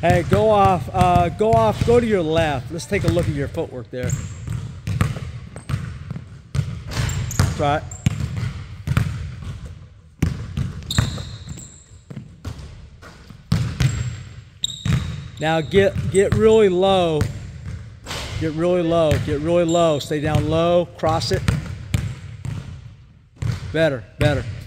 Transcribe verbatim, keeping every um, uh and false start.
Hey, go off, uh, go off, go to your left. Let's take a look at your footwork there. Try it. Now get, get really low. Get really low, get really low. Stay down low, cross it. Better, better.